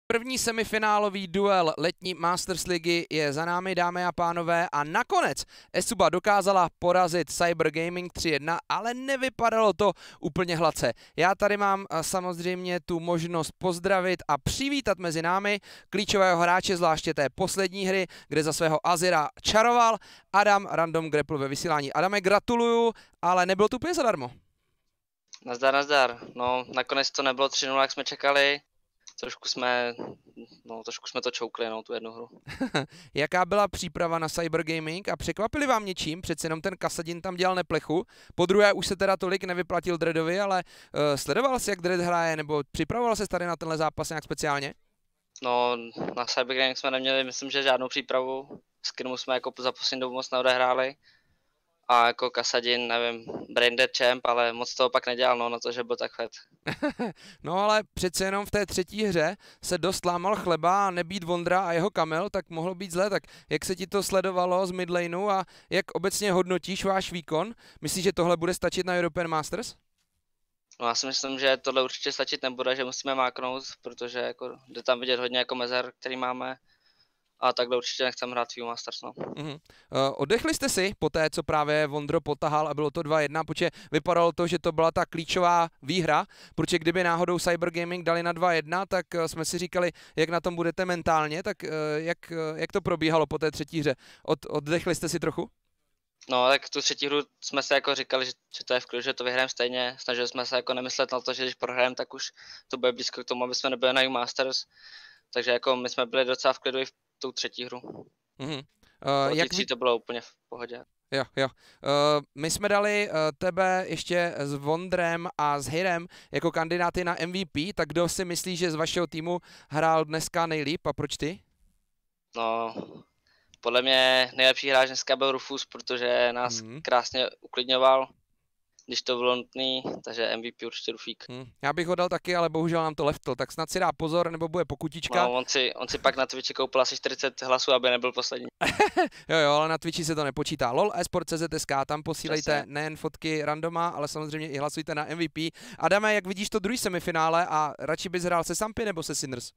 První semifinálový duel letní Masters ligy je za námi, dámy a pánové, a nakonec eSUBA dokázala porazit Cyber Gaming 3-1, ale nevypadalo to úplně hladce. Já tady mám samozřejmě tu možnost pozdravit a přivítat mezi námi klíčového hráče, zvláště té poslední hry, kde za svého Azira čaroval, Adam Random Grapple ve vysílání. Adame, gratuluju, ale nebylo to úplně zadarmo. Nazdar, nazdar. No, nakonec to nebylo 3-0, jak jsme čekali. Trošku jsme to čoukli, tu jednu hru. Jaká byla příprava na Cyber Gaming a překvapili vám něčím? Přece jenom ten Kasadin tam dělal neplechu. Po druhé už se teda tolik nevyplatil Dreadovi, ale sledoval jsi, jak Dread hraje, nebo připravoval se tady na tenhle zápas nějak speciálně? No, na Cyber Gaming jsme neměli, myslím, že žádnou přípravu. Skirmu jsme jako za poslední dobu moc neodehráli. A jako Kasadin, nevím, Braindead Champ, ale moc toho pak nedělal, na to, že byl tak fed. No ale přece jenom v té třetí hře se dost lámal chleba a nebýt Vondra a jeho Kamel, tak mohlo být zlé. Tak jak se ti to sledovalo z midlaneu a jak obecně hodnotíš váš výkon? Myslíš, že tohle bude stačit na European Masters? No já si myslím, že tohle určitě stačit nebude, že musíme máknout, protože jako jde tam vidět hodně jako mezer, který máme. A takhle určitě nechcem hrát View Masters, no. Oddechli jste si po té, co právě Vondro potahal a bylo to 2-1, protože vypadalo to, že to byla ta klíčová výhra, protože kdyby náhodou Cyber Gaming dali na 2-1, tak jsme si říkali, jak na tom budete mentálně, tak jak to probíhalo po té třetí hře? Oddechli jste si trochu? No, tak tu třetí hru jsme si jako říkali, že to je v klidu, že to vyhrajeme stejně. Snažili jsme se jako nemyslet na to, že když prohrajeme, tak už to bude blízko k tomu, aby jsme nebyli na View Masters. Takže jako my jsme byli docela v klidu i v tou třetí hru. Jak to bylo úplně v pohodě. Jo. My jsme dali tebe ještě s Vondrem a s Hirem jako kandidáty na MVP, tak kdo si myslí, že z vašeho týmu hrál dneska nejlíp a proč ty? No, podle mě nejlepší hráč dneska byl Rufus, protože nás krásně uklidňoval, když to bylo nutný, takže MVP určitě Rufík. Já bych ho dal taky, ale bohužel nám to leftl, tak snad si dá pozor, nebo bude pokutička. No, on si pak na Twitchi koupil asi 40 hlasů, aby nebyl poslední. jo, ale na Twitchi se to nepočítá. LOL eSport.cz.sk, tam posílejte Přesně. nejen fotky randoma, ale samozřejmě i hlasujte na MVP. Adame, jak vidíš to druhý semifinále a radši bys hrál se Sampy nebo se Sinners?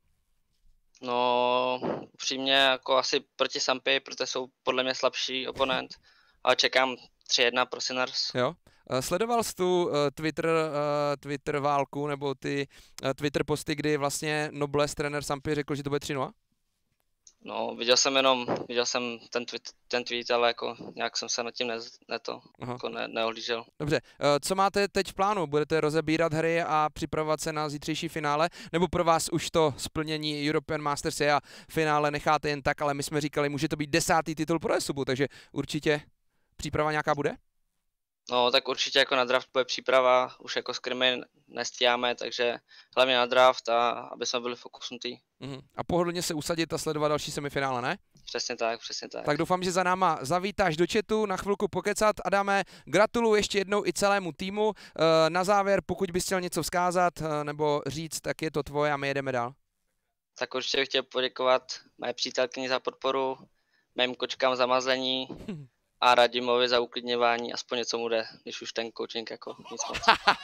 No, upřímně jako asi proti Sampy, protože jsou podle mě slabší oponent, ale čekám 3-1 pro Sinners. Jo. Sledoval jsi tu Twitter válku nebo ty Twitter posty, kdy vlastně Nobles trenér Sampy řekl, že to bude 3-0? No, viděl jsem ten tweet, ale jako nějak jsem se nad tím neohlížel. Dobře, co máte teď v plánu? Budete rozebírat hry a připravovat se na zítřejší finále? Nebo pro vás už to splnění European Masters je a finále necháte jen tak, ale my jsme říkali, může to být 10. titul pro eSUBu, takže určitě příprava nějaká bude? No, tak určitě jako na draft bude příprava, už jako skrimy nestíháme, takže hlavně na draft a aby jsme byli fokusnutí. A pohodlně se usadit a sledovat další semifinále, ne? Přesně tak, přesně tak. Tak doufám, že za náma zavítáš do chatu, na chvilku pokecat. Adame, gratuluju ještě jednou i celému týmu. Na závěr, pokud bys chtěl něco vzkázat nebo říct, tak je to tvoje a my jedeme dál. Tak určitě bych chtěl poděkovat mé přítelkyni za podporu, mým kočkám za mazlení a Radimovi za uklidňování, aspoň něco mu jde, když už ten coaching jako nic moc.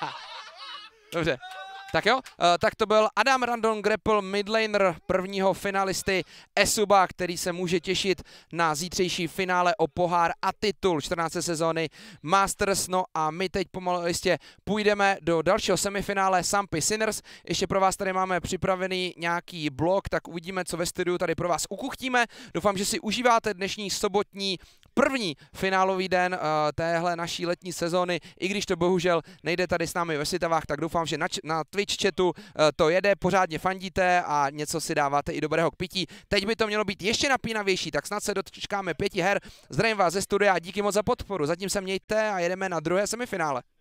Dobře. Tak jo, tak to byl Adam Random Grapple, midlaner prvního finalisty eSUBA, který se může těšit na zítřejší finále o pohár a titul 14. sezóny Masters. No a my teď pomalu jistě půjdeme do dalšího semifinále Sampy Sinners. Ještě pro vás tady máme připravený nějaký blok, tak uvidíme, co ve studiu tady pro vás ukuchtíme. Doufám, že si užíváte dnešní sobotní první finálový den téhle naší letní sezóny, i když to bohužel nejde tady s námi ve Svitavách, tak doufám, že na Twitch chatu to jede, pořádně fandíte a něco si dáváte i dobrého k pití. Teď by to mělo být ještě napínavější, tak snad se dočkáme 5 her. Zdravím vás ze studia a díky moc za podporu. Zatím se mějte a jedeme na druhé semifinále.